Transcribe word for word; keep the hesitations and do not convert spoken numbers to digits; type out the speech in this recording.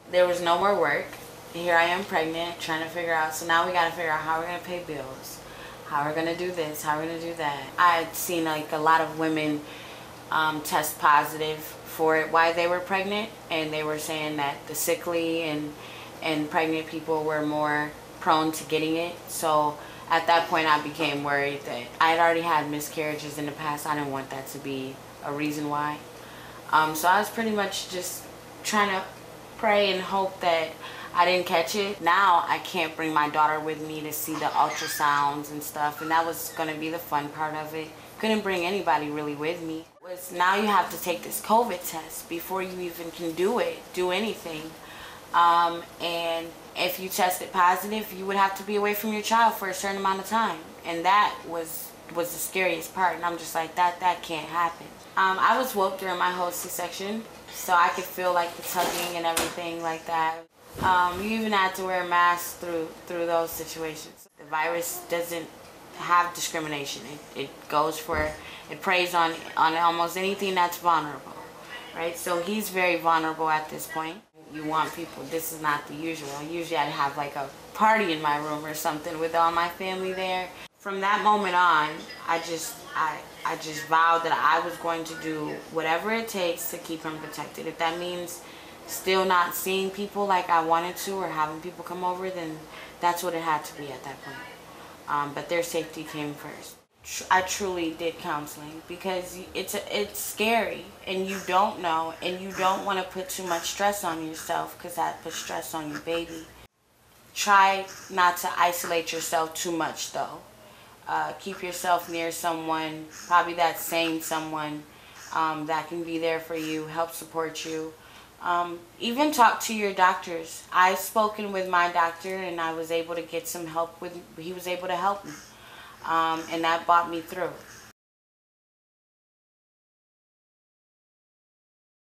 There was no more work. Here I am pregnant, trying to figure out, so now we got to figure out how we're going to pay bills, how we're going to do this, how we're going to do that. I had seen like a lot of women um, test positive for it while they were pregnant, and they were saying that the sickly and, and pregnant people were more prone to getting it. So at that point I became worried that I had already had miscarriages in the past. I didn't want that to be a reason why. Um, so I was pretty much just trying to pray and hope that I didn't catch it. Now I can't bring my daughter with me to see the ultrasounds and stuff, and that was going to be the fun part of it. Couldn't bring anybody really with me. Was now you have to take this COVID test before you even can do it, do anything. Um, and if you tested positive, you would have to be away from your child for a certain amount of time, and that was was the scariest part. And I'm just like, that that can't happen. Um, I was woke during my whole C-section, so I could feel like the tugging and everything like that. Um, you even had to wear a mask through through those situations. The virus doesn't have discrimination. It, it goes for, it preys on on almost anything that's vulnerable, right? So he's very vulnerable at this point. You want people, this is not the usual. Usually I'd have like a party in my room or something with all my family there. From that moment on, I just, I, I just vowed that I was going to do whatever it takes to keep him protected. If that means still not seeing people like I wanted to or having people come over, then that's what it had to be at that point. Um, but their safety came first. I truly did counseling because it's a, it's scary and you don't know, and you don't want to put too much stress on yourself because that puts stress on your baby. Try not to isolate yourself too much though. Uh, keep yourself near someone, probably that same someone um, that can be there for you, help support you. Um, even talk to your doctors. I've spoken with my doctor and I was able to get some help with, he was able to help me. Um, and that brought me through.